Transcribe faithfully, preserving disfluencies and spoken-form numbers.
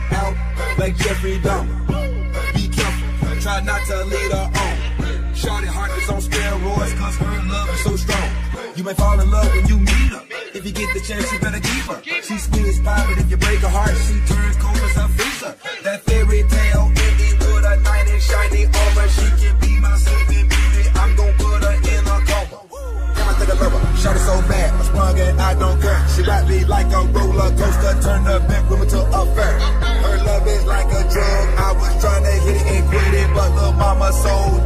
out like Jeffrey Dahmer. Be careful, try not to lead her on. Shorty heart is on steroids, cause her love is so strong. You may fall in love when you meet her. If you get the chance, you better keep her. She sweet as pie, but if you break her heart, she turns cold as a freezer. That fairy tale ending with a knight in shiny armor. She can be my sleeping beauty, I'm gon' put her in a coma. Damn, I think I love her. Shorty so bad, I sprung and I don't care. She ride me like a roller coaster, turn the back women to a fair. Her love is like a drug, I was trying to hit it and quit it, but little mama so